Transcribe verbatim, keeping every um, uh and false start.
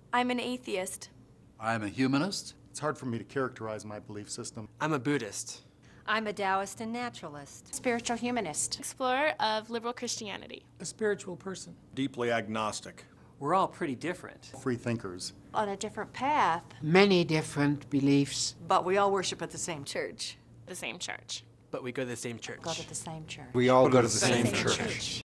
I'm an atheist. I'm a humanist. It's hard for me to characterize my belief system. I'm a Buddhist. I'm a Taoist and naturalist. Spiritual humanist. Explorer of liberal Christianity. A spiritual person. Deeply agnostic. We're all pretty different. Free thinkers. On a different path. Many different beliefs. But we all worship at the same church. The same church. But we go to the same church. Go to the same church. We all go, go to to the the same, same church. church.